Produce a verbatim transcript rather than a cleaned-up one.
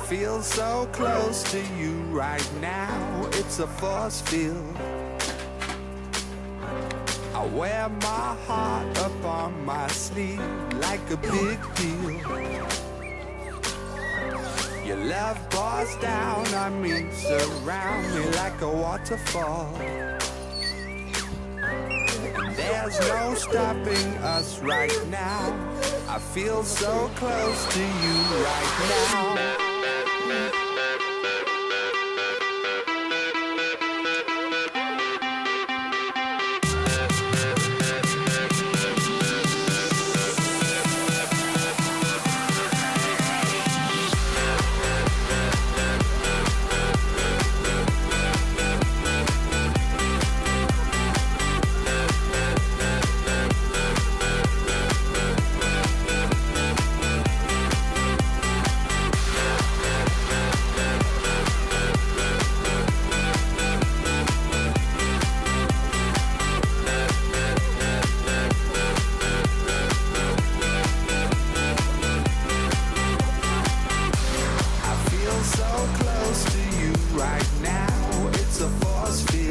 feel so close to you right now. It's a force field. I wear my heart up on my sleeve like a big deal. Your love pours down on me, surround me like a waterfall. And there's no stopping us right now. I feel so close to you right now. So close to you right now, it's a force field.